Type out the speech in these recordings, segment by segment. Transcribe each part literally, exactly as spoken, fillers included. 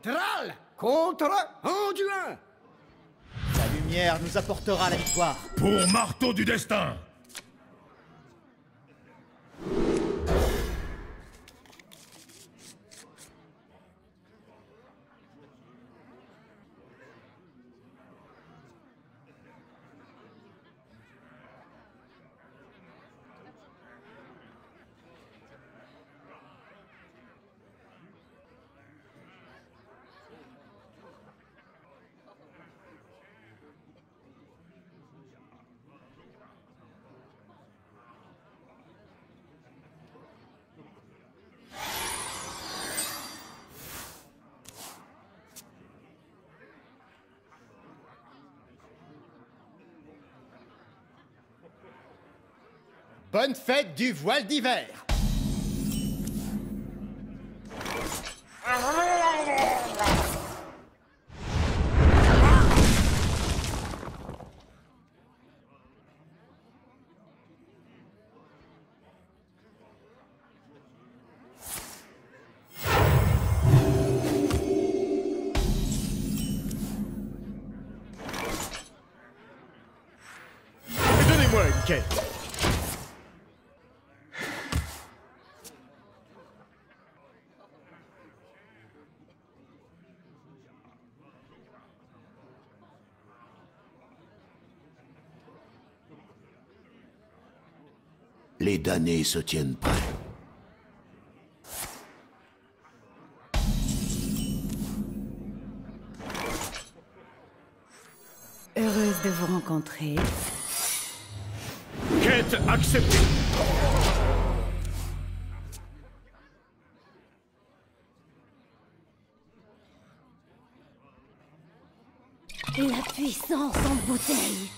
Thrall contre Anduin. La lumière nous apportera la victoire. Pour Marteau du Destin. Bonne fête du voile d'hiver. Donnez-moi une quête. Les damnés se tiennent prêts. Heureuse de vous rencontrer. Quête acceptée. La puissance en bouteille.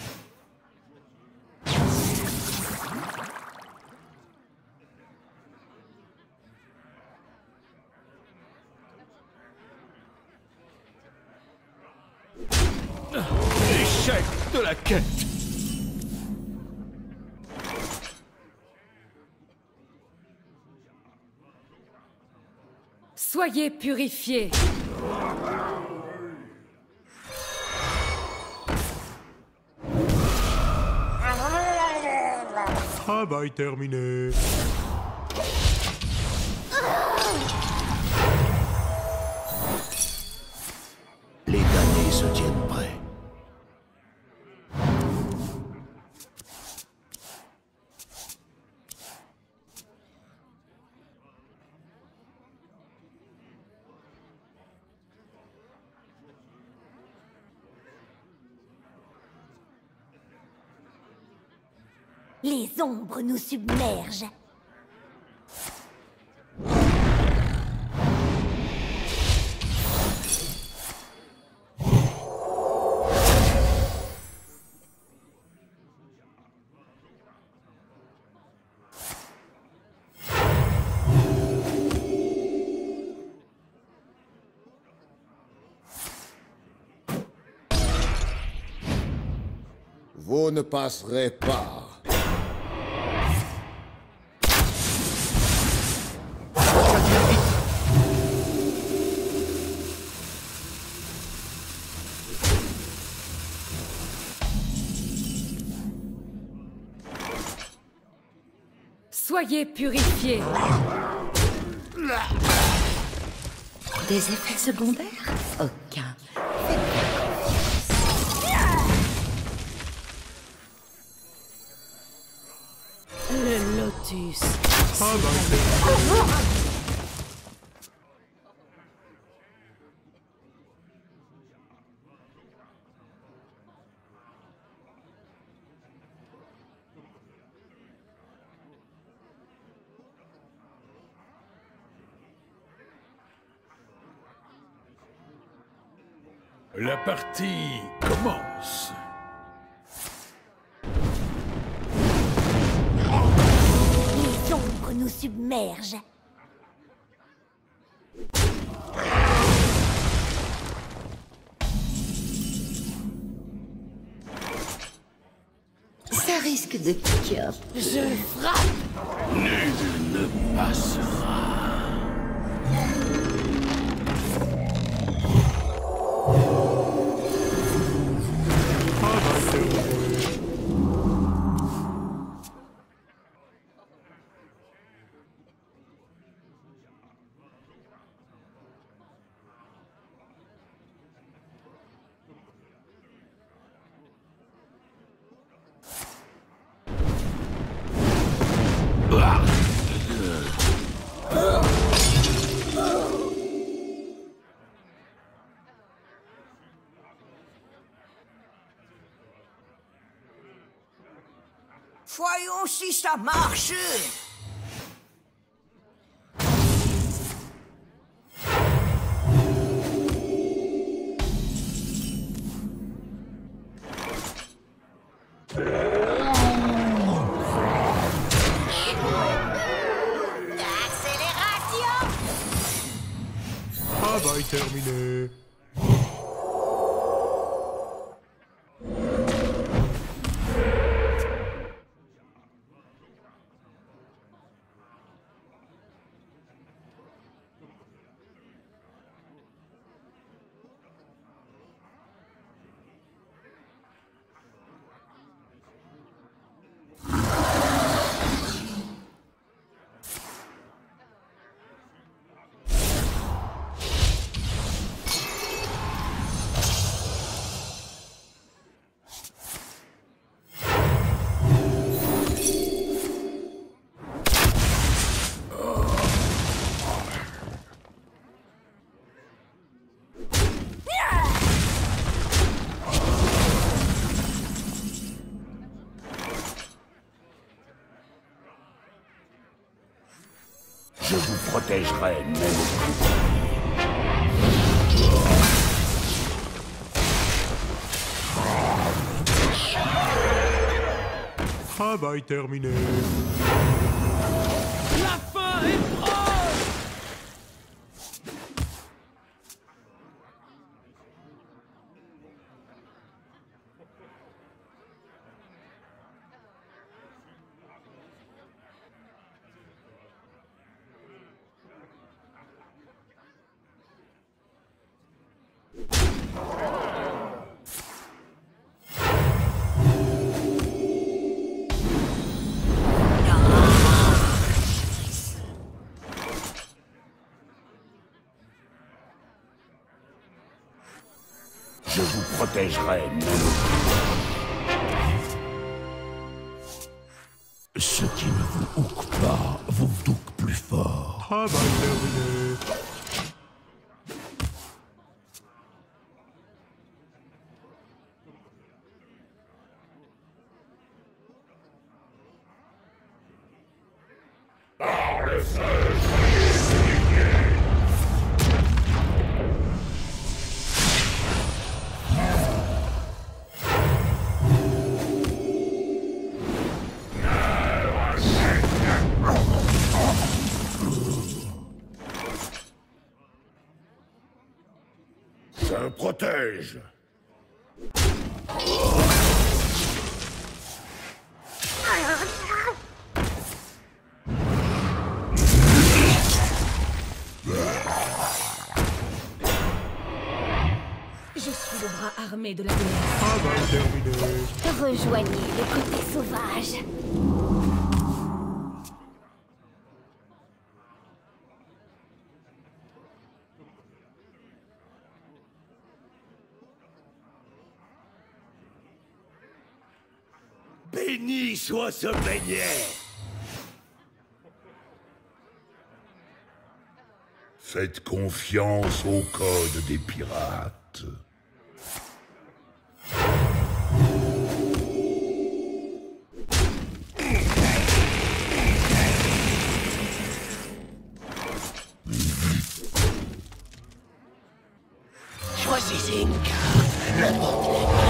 Échec de la quête. Soyez purifiés. Travail terminé. Les damnés se tiennent prêts. Les ombres nous submergent. Vous ne passerez pas. Soyez purifiés. Des effets secondaires? Aucun. Le lotus. La partie commence. Les ombres nous submergent. Ça risque de piquer un peu. Je frappe. Nul ne passera. Voyons si ça marche. Travail terminé. Je vous protégerai, même Travail terminé. La fin est proche. je vous protégerai, même. Ce qui ne vous hook pas, vous hook plus fort. Travail terminé. Par le feu, se protège. Je suis le bras armé de la déesse. Travail terminé. Rejoignez le côté sauvage. Béni soit ce beignet. Faites confiance au code des pirates. Choisissez une carte, n'importe laquelle.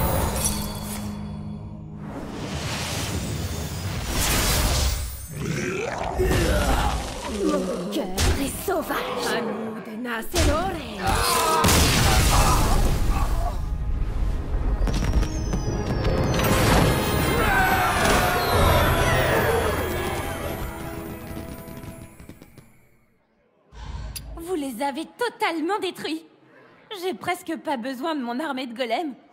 Mon cœur est sauvage. A nous de nascere. Vous les avez totalement détruits. J'ai presque pas besoin de mon armée de golems.